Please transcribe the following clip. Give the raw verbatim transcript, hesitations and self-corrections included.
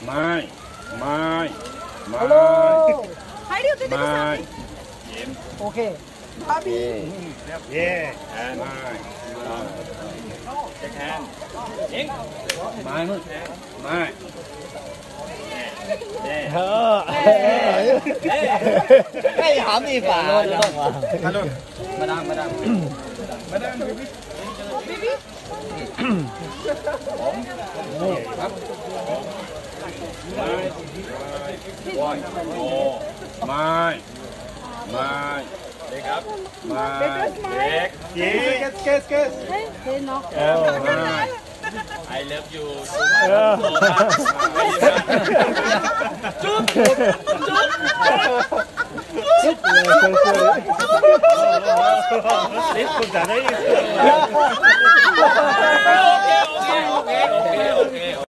ไม่ไม่ไม่ Hello. はい、りょう出てください。 Okay. Bobby. Yeah. And ไม่แฮนเองไม่มึงไม่เฮ้อไอ้หอมนี่ป่ามาดังมาดังมาดังมาดังบีบีบีบีผมครับไม่ไม่ไม่เด็กครับไม่เด็กเด็กเกสเกสเฮ้ยเฮ้ยน้องI love you จุ๊บจุ๊บจุ๊บลิสคุณจะได้ยิน